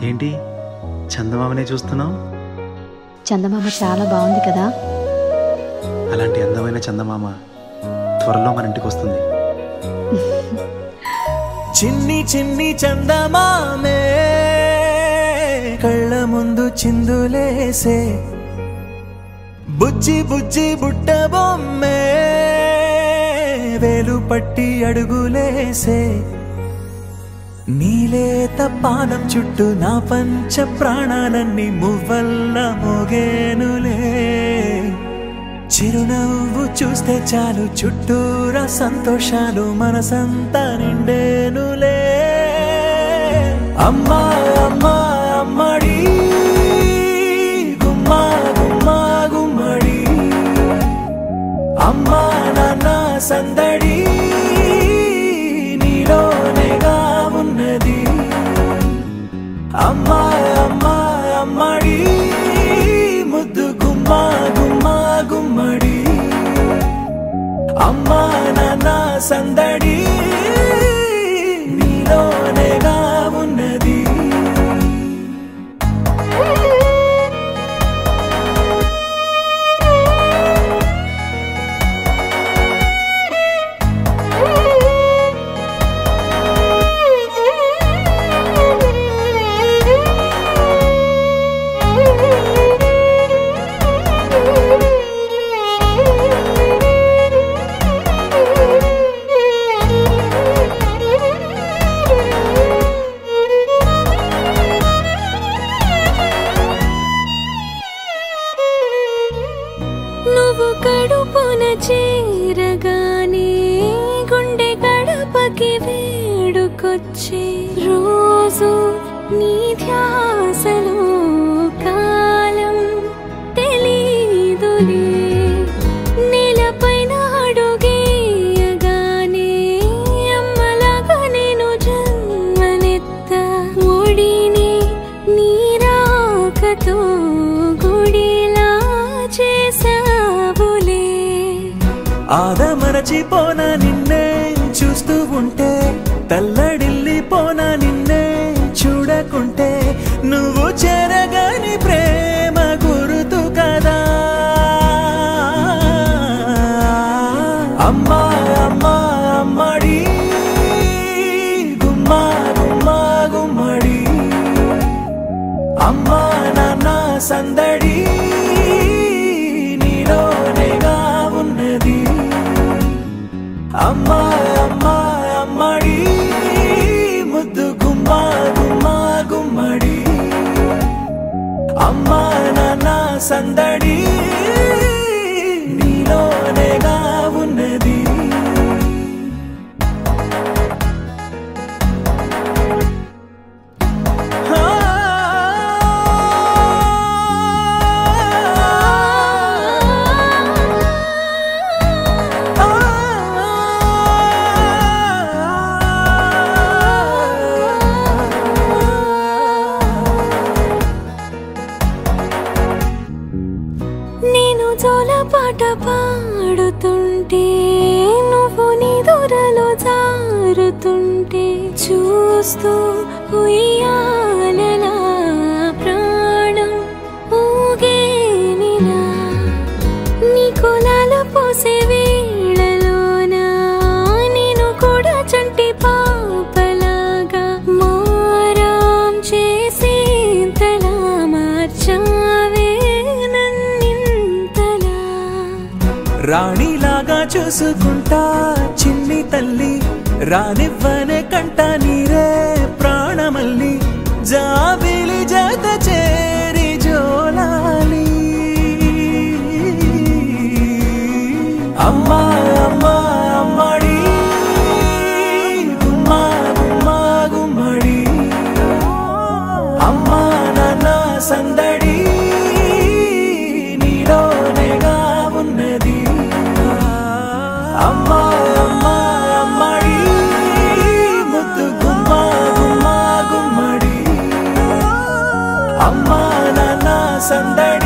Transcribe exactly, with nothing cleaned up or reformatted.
ఏంటి చందమామనే చూస్తున్నావు? చందమామ చాలా బాగుంది కదా. అలాంటి అందమైన చందమామ త్వరలో మన ఇంటికి వస్తుంది. చిన్ని చిన్ని చందమామే కళ్ళ ముందు చిందులేసే, బుజ్జి బుజ్జి బుట్ట బొమ్మే వేలు పట్టి అడుగులేసే, నీలేత పానం చుట్టూ నా పంచ ప్రాణాలన్నీ మువ్వల్ల మోగేనులే. చిరునవ్వు చూస్తే చాలు చుట్టూరా సంతోషాలు మనసంతా నిండేనులే. అమ్మా అమ్మా అమ్మడి గుమ్మా గుమ్మా గుమ్మడి, అమ్మా నాన్న సందడి నీలోనేగా ఉన్నది. అమ్మా అమ్మా అమ్మడి ముద్దు గుమ్మా గుమ్మా గుమ్మడి, అమ్మా నాన్న సందడి నీలోనేగా ఉన్నది. నువ్వు కడుపున చేరగానే గుండె గడపకి వేడుకొచ్చే, రోజు నీ ధ్యాసలో కాలం తెలీదులే. నేలపైన అడుగేయగానే అమ్మలాగా నేను జన్మనెత్త, ఒడిని నీ రాకతో గుడిలా చేసావులే. ఆదమరచిపోనా నిన్నే చూస్తూ ఉంటే, తల్లడిల్లిపోనా నిన్నే చూడకుంటే, నువ్వు చెరగని ప్రేమ గురుతు కదా. అమ్మా అమ్మా అమ్మడి గుమ్మా గుమ్మా గుమ్మడి, అమ్మా నాన్న సందడి నీలోనేగా ఉన్నది. అమ్మా అమ్మా అమ్మడి ముద్దు గుమ్మా గుమ్మా గుమ్మడి, అమ్మా నాన్న సందడి నీలోనేగా ఉన్నది. నేను జోలపాట పాడుతుంటే, నువ్వు నిదురలో జారుతుంటే, చూస్తూ ఉయ్యాలలా ప్రాణం ఊగేనిలా. నీ కులాల పోసే వేళలోన నేను కూడా చంటి పాపలాగా మారాం చేసేంతలా మార్చావే నన్నింతలా. రాణిలాగా చూసుకుంటా చిన్ని తల్లి, రానివ్వనే కంట నీరే ప్రాణమల్లి, జాబిలి జత చేరి జోలాలి. అమ్మా అమ్మా అమ్మడి గుమ్మా గుమ్మా గుమ్మడి, అమ్మా నాన్న సందడి నీలోనేగా ఉన్నది. అమ్మా అమ్మా అమ్మడి ముద్దు గుమ్మా గుమ్మా గుమ్మడి, అమ్మా నాన్న సందడి